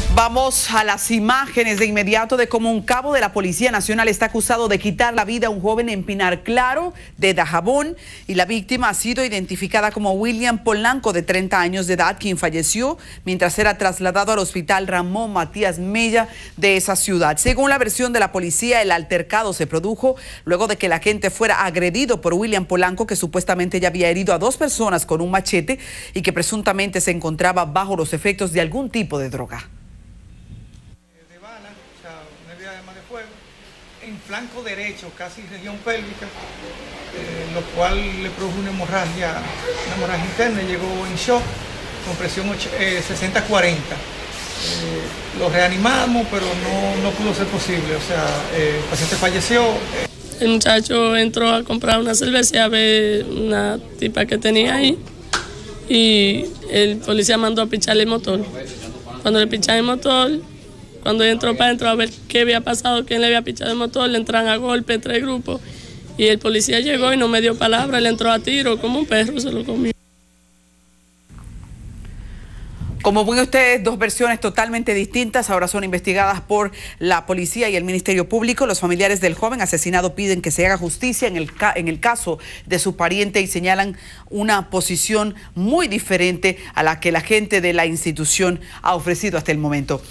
Vamos a las imágenes de inmediato de cómo un cabo de la Policía Nacional está acusado de quitar la vida a un joven en Pinar Claro de Dajabón, y la víctima ha sido identificada como William Polanco, de 30 años de edad, quien falleció mientras era trasladado al hospital Ramón Matías Mella de esa ciudad. Según la versión de la policía, el altercado se produjo luego de que el agente fuera agredido por William Polanco, que supuestamente ya había herido a 2 personas con un machete y que presuntamente se encontraba bajo los efectos de algún tipo de droga. De fuego en flanco derecho, casi región pélvica, lo cual le produjo una hemorragia interna. Llegó en shock con presión 60-40. Lo reanimamos, pero no pudo ser posible, o sea, el paciente falleció. El muchacho entró a comprar una cerveza a ver una tipa que tenía ahí, y el policía mandó a picharle el motor. Cuando le picharon el motor, cuando entró para adentro a ver qué había pasado, quién le había pichado el motor, le entran a golpe 3 grupos, y el policía llegó y no me dio palabra, le entró a tiro como un perro, se lo comió. Como ven ustedes, 2 versiones totalmente distintas ahora son investigadas por la policía y el Ministerio Público. Los familiares del joven asesinado piden que se haga justicia en el caso de su pariente y señalan una posición muy diferente a la que la gente de la institución ha ofrecido hasta el momento.